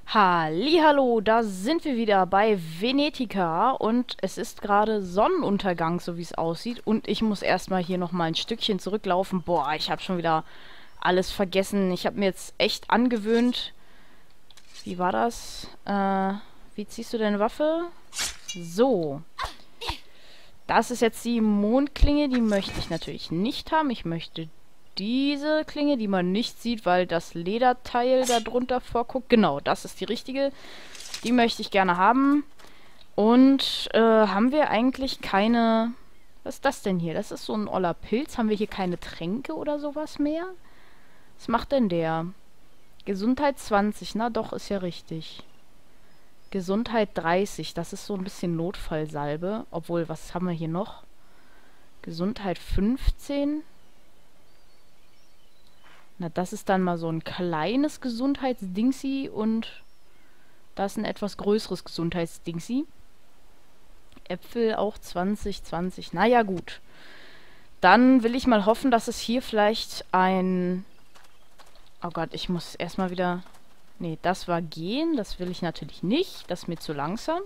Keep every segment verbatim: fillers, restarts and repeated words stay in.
Hallihallo, da sind wir wieder bei Venetica und es ist gerade Sonnenuntergang, so wie es aussieht. Und ich muss erstmal hier nochmal ein Stückchen zurücklaufen. Boah, ich habe schon wieder alles vergessen. Ich habe mir jetzt echt angewöhnt. Wie war das? Äh, wie ziehst du deine Waffe? So. Das ist jetzt die Mondklinge, die möchte ich natürlich nicht haben. Ich möchte diese Klinge, die man nicht sieht, weil das Lederteil da drunter vorguckt. Genau, das ist die richtige. Die möchte ich gerne haben. Und äh, haben wir eigentlich keine... Was ist das denn hier? Das ist so ein oller Pilz. Haben wir hier keine Tränke oder sowas mehr? Was macht denn der? Gesundheit zwanzig. Na doch, ist ja richtig. Gesundheit dreißig. Das ist so ein bisschen Notfallsalbe. Obwohl, was haben wir hier noch? Gesundheit fünfzehn. Na, das ist dann mal so ein kleines Gesundheitsdingsi und das ist ein etwas größeres Gesundheitsdingsi. Äpfel auch zwanzig, zwanzig. Naja, gut. Dann will ich mal hoffen, dass es hier vielleicht ein... Oh Gott, ich muss erstmal wieder... Nee, das war gehen. Das will ich natürlich nicht. Das ist mir zu langsam.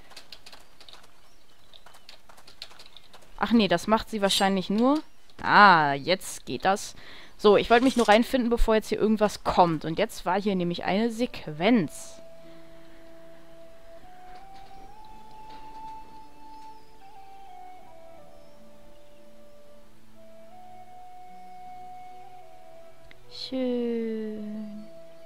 Ach nee, das macht sie wahrscheinlich nur... Ah, jetzt geht das... So, ich wollte mich nur reinfinden, bevor jetzt hier irgendwas kommt. Und jetzt war hier nämlich eine Sequenz. Schön.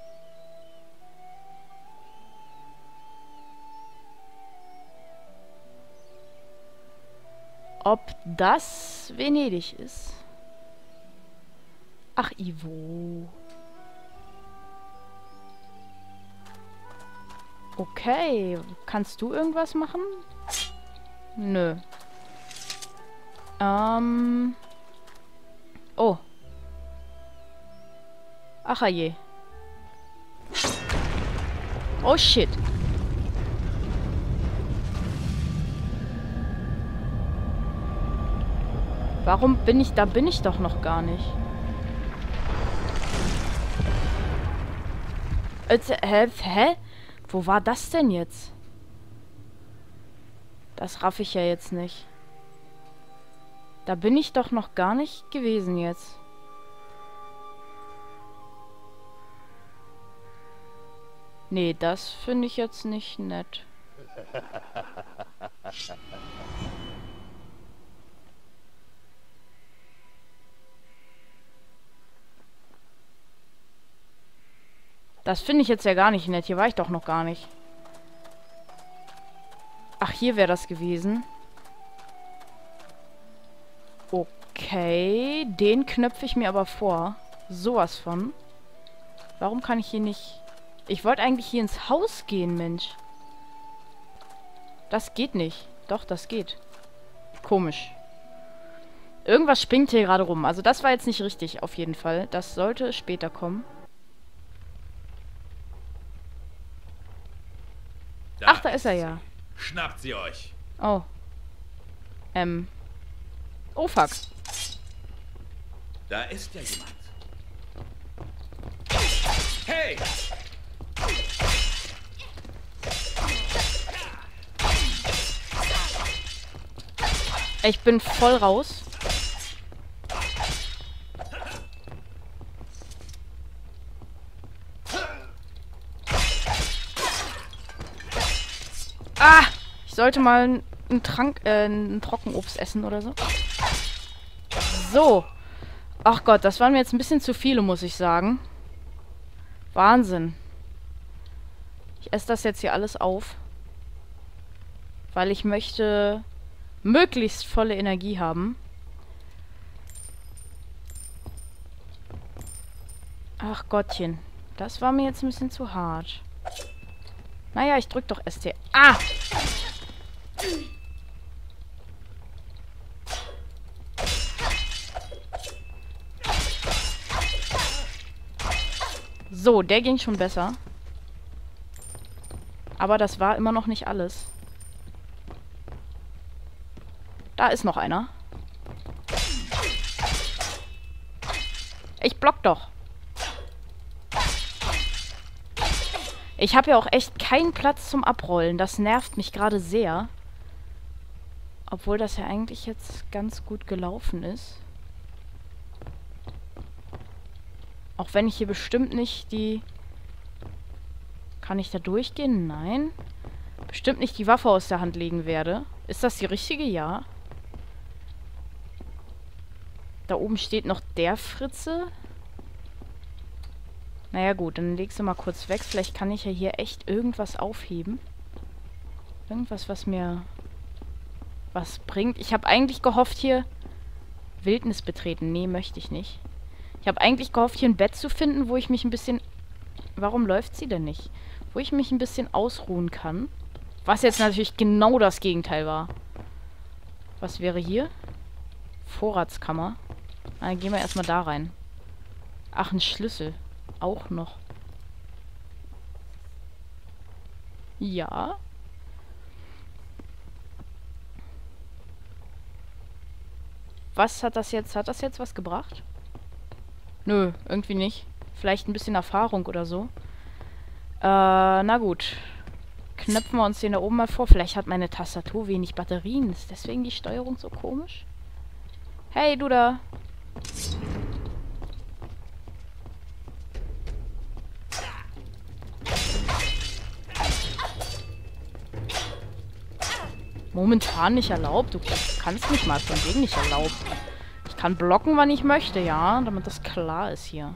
Ob das Venedig ist? Ach, Ivo. Okay. Kannst du irgendwas machen? Nö. Ähm. Oh. Ach je. Oh shit. Warum bin ich... Da bin ich doch noch gar nicht. Hä? Hä? Wo war das denn jetzt? Das raff ich ja jetzt nicht. Da bin ich doch noch gar nicht gewesen jetzt. Nee, das finde ich jetzt nicht nett. Das finde ich jetzt ja gar nicht nett. Hier war ich doch noch gar nicht. Ach, hier wäre das gewesen. Okay. Den knöpfe ich mir aber vor. Sowas von. Warum kann ich hier nicht... Ich wollte eigentlich hier ins Haus gehen, Mensch. Das geht nicht. Doch, das geht. Komisch. Irgendwas springt hier gerade rum. Also das war jetzt nicht richtig, auf jeden Fall. Das sollte später kommen. Da Ach, da ist er ja. Schnappt sie euch. Oh. Ähm. Oh, fuck. Da ist ja jemand. Hey! Ich bin voll raus. Ah! Ich sollte mal einen Trank, äh, ein Trockenobst essen oder so. So. Ach Gott, das waren mir jetzt ein bisschen zu viele, muss ich sagen. Wahnsinn. Ich esse das jetzt hier alles auf. Weil ich möchte möglichst volle Energie haben. Ach Gottchen. Das war mir jetzt ein bisschen zu hart. Naja, ich drück doch S T. Ah! So, der ging schon besser. Aber das war immer noch nicht alles. Da ist noch einer. Ich block doch. Ich habe ja auch echt keinen Platz zum Abrollen. Das nervt mich gerade sehr. Obwohl das ja eigentlich jetzt ganz gut gelaufen ist. Auch wenn ich hier bestimmt nicht die... Kann ich da durchgehen? Nein. Bestimmt nicht die Waffe aus der Hand legen werde. Ist das die richtige? Ja. Da oben steht noch der Fritze. Naja gut, dann legst du mal kurz weg. Vielleicht kann ich ja hier echt irgendwas aufheben. Irgendwas, was mir was bringt. Ich habe eigentlich gehofft, hier Wildnis betreten. Nee, möchte ich nicht. Ich habe eigentlich gehofft, hier ein Bett zu finden, wo ich mich ein bisschen... Warum läuft sie denn nicht? Wo ich mich ein bisschen ausruhen kann. Was jetzt natürlich genau das Gegenteil war. Was wäre hier? Vorratskammer. Na, dann gehen wir erstmal da rein. Ach, ein Schlüssel. Auch noch. Ja. Was hat das jetzt? Hat das jetzt was gebracht? Nö, irgendwie nicht. Vielleicht ein bisschen Erfahrung oder so. Äh, na gut. Knöpfen wir uns den da oben mal vor. Vielleicht hat meine Tastatur wenig Batterien. Ist deswegen die Steuerung so komisch? Hey, du da. Momentan nicht erlaubt. Du kannst mich mal von wegen nicht erlaubt. Ich kann blocken, wann ich möchte, ja. Damit das klar ist hier.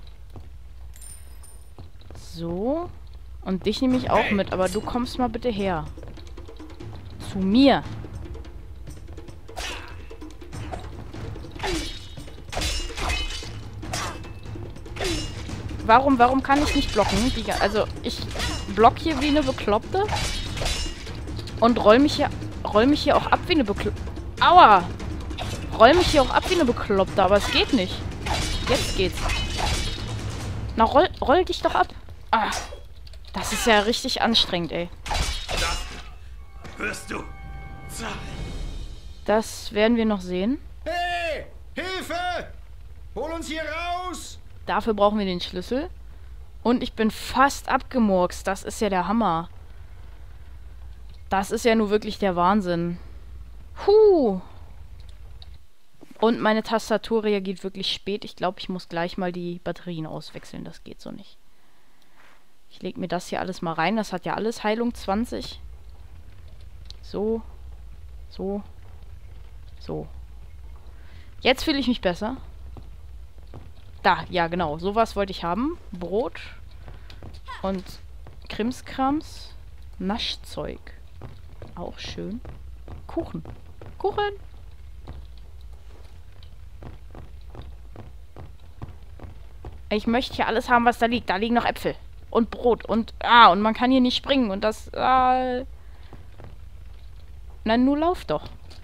So. Und dich nehme ich auch mit, aber du kommst mal bitte her. Zu mir. Warum, warum kann ich nicht blocken? Die, also, ich block hier wie eine Bekloppte. Und roll mich hier, roll mich hier auch ab wie eine Bekloppte. Aua! Roll mich hier auch ab wie eine Bekloppte, aber es geht nicht. Jetzt geht's. Na, roll, roll dich doch ab. Ah. Das ist ja richtig anstrengend, ey. Das wirst du zahlen. Das werden wir noch sehen. Hey! Hilfe! Hol uns hier raus! Dafür brauchen wir den Schlüssel. Und ich bin fast abgemurkst. Das ist ja der Hammer. Das ist ja nur wirklich der Wahnsinn. Huh. Und meine Tastatur reagiert wirklich spät. Ich glaube, ich muss gleich mal die Batterien auswechseln. Das geht so nicht. Ich lege mir das hier alles mal rein. Das hat ja alles Heilung zwanzig. So. So. So. Jetzt fühle ich mich besser. Da, ja genau. Sowas wollte ich haben. Brot. Und Krimskrams. Naschzeug. Auch schön. Kuchen. Kuchen. Ich möchte hier alles haben, was da liegt. Da liegen noch Äpfel. Und Brot. Und, ah, und man kann hier nicht springen. Und das, ah. Nein, nur lauf doch.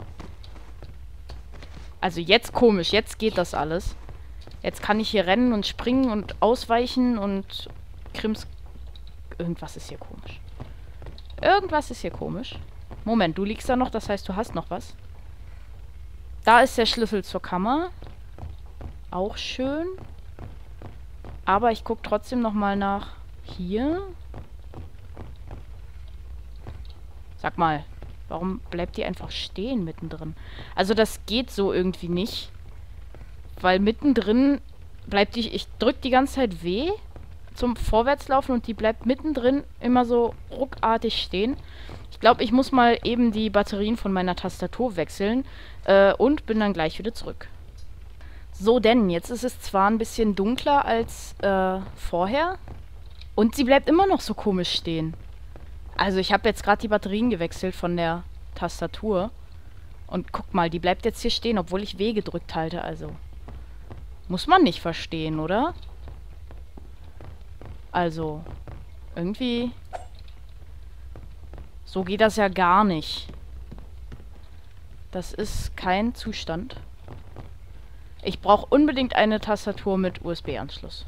Also jetzt komisch. Jetzt geht das alles. Jetzt kann ich hier rennen und springen und ausweichen und Krims... Irgendwas ist hier komisch. Irgendwas ist hier komisch. Moment, du liegst da noch, das heißt, du hast noch was. Da ist der Schlüssel zur Kammer. Auch schön. Aber ich gucke trotzdem nochmal nach hier. Sag mal, warum bleibt die einfach stehen mittendrin? Also das geht so irgendwie nicht. Weil mittendrin bleibt die... Ich drück die ganze Zeit W zum Vorwärtslaufen und die bleibt mittendrin immer so ruckartig stehen. Ich glaube, ich muss mal eben die Batterien von meiner Tastatur wechseln äh, und bin dann gleich wieder zurück. So denn, jetzt ist es zwar ein bisschen dunkler als äh, vorher und sie bleibt immer noch so komisch stehen. Also ich habe jetzt gerade die Batterien gewechselt von der Tastatur und guck mal, die bleibt jetzt hier stehen, obwohl ich W gedrückt halte, also... Muss man nicht verstehen, oder? Also, irgendwie... So geht das ja gar nicht. Das ist kein Zustand. Ich brauche unbedingt eine Tastatur mit U S B-Anschluss.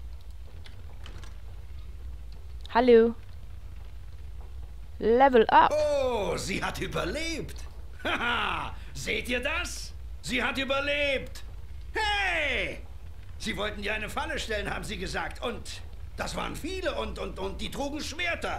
Hallo. Level up. Oh, sie hat überlebt. Haha, seht ihr das? Sie hat überlebt. Hey! Sie wollten dir eine Falle stellen, haben sie gesagt. Und Das waren viele und, und, und die trugen Schwerter.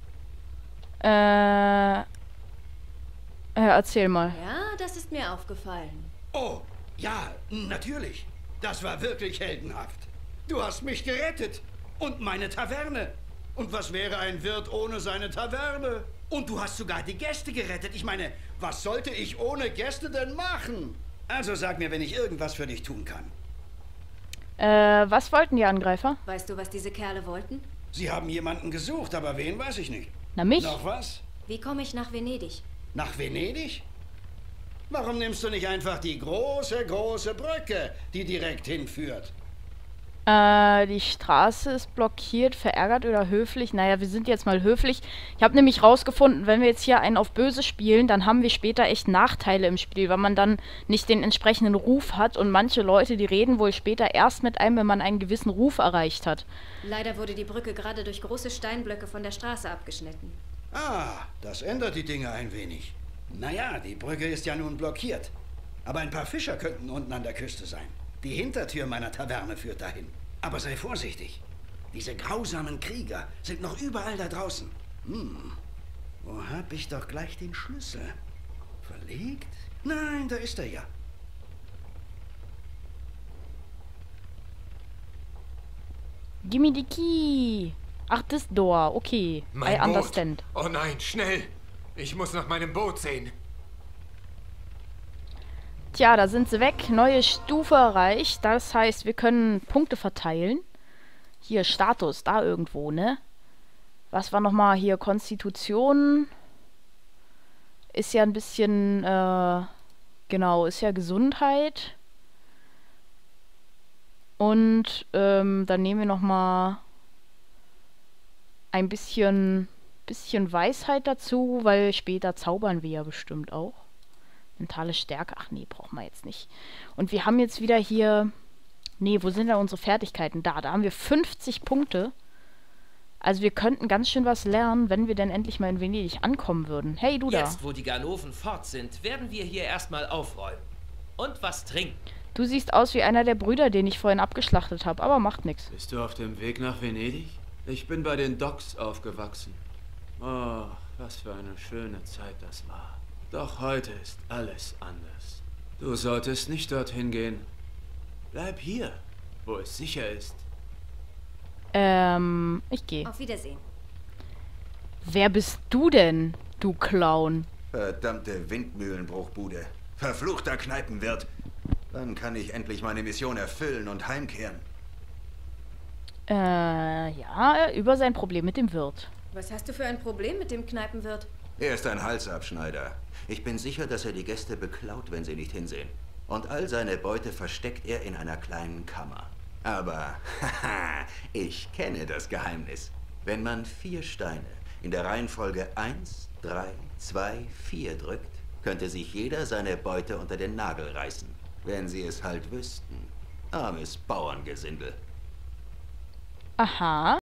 Äh, ja, erzähl mal. Ja, das ist mir aufgefallen. Oh, ja, natürlich. Das war wirklich heldenhaft. Du hast mich gerettet. Und meine Taverne. Und was wäre ein Wirt ohne seine Taverne? Und du hast sogar die Gäste gerettet. Ich meine, was sollte ich ohne Gäste denn machen? Also sag mir, wenn ich irgendwas für dich tun kann. Äh, was wollten die Angreifer? Weißt du, was diese Kerle wollten? Sie haben jemanden gesucht, aber wen weiß ich nicht. Na, mich? Noch was? Wie komme ich nach Venedig? Nach Venedig? Warum nimmst du nicht einfach die große, große Brücke, die direkt hinführt? Äh, die Straße ist blockiert, verärgert oder höflich. Naja, wir sind jetzt mal höflich. Ich habe nämlich rausgefunden, wenn wir jetzt hier einen auf Böse spielen, dann haben wir später echt Nachteile im Spiel, weil man dann nicht den entsprechenden Ruf hat. Und manche Leute, die reden wohl später erst mit einem, wenn man einen gewissen Ruf erreicht hat. Leider wurde die Brücke gerade durch große Steinblöcke von der Straße abgeschnitten. Ah, das ändert die Dinge ein wenig. Naja, die Brücke ist ja nun blockiert. Aber ein paar Fischer könnten unten an der Küste sein. Die Hintertür meiner Taverne führt dahin. Aber sei vorsichtig. Diese grausamen Krieger sind noch überall da draußen. Hm, wo hab ich doch gleich den Schlüssel? Verlegt? Nein, da ist er ja. Gimme the key. Ach, das Door. Okay. Mein I Boot. understand. Oh nein, schnell! Ich muss nach meinem Boot sehen. Tja, da sind sie weg. Neue Stufe erreicht. Das heißt, wir können Punkte verteilen. Hier, Status, da irgendwo, ne? Was war nochmal hier? Konstitution. Ist ja ein bisschen, äh, genau, ist ja Gesundheit. Und, ähm, dann nehmen wir nochmal ein bisschen, bisschen Weisheit dazu, weil später zaubern wir ja bestimmt auch. Mentale Stärke, ach nee, brauchen wir jetzt nicht. Und wir haben jetzt wieder hier, nee, wo sind denn unsere Fertigkeiten? Da, da haben wir fünfzig Punkte. Also wir könnten ganz schön was lernen, wenn wir denn endlich mal in Venedig ankommen würden. Hey, du da. Jetzt, wo die Ganoven fort sind, werden wir hier erstmal aufräumen. Und was trinken. Du siehst aus wie einer der Brüder, den ich vorhin abgeschlachtet habe, aber macht nichts. Bist du auf dem Weg nach Venedig? Ich bin bei den Docks aufgewachsen. Oh, was für eine schöne Zeit das war. Doch heute ist alles anders. Du solltest nicht dorthin gehen. Bleib hier, wo es sicher ist. Ähm, ich gehe. Auf Wiedersehen. Wer bist du denn, du Clown? Verdammte Windmühlenbruchbude. Verfluchter Kneipenwirt. Dann kann ich endlich meine Mission erfüllen und heimkehren. Äh, ja, über sein Problem mit dem Wirt. Was hast du für ein Problem mit dem Kneipenwirt? Er ist ein Halsabschneider. Ich bin sicher, dass er die Gäste beklaut, wenn sie nicht hinsehen. Und all seine Beute versteckt er in einer kleinen Kammer. Aber, haha, ich kenne das Geheimnis. Wenn man vier Steine in der Reihenfolge eins, drei, zwei, vier drückt, könnte sich jeder seine Beute unter den Nagel reißen. Wenn sie es halt wüssten. Armes Bauerngesindel. Aha.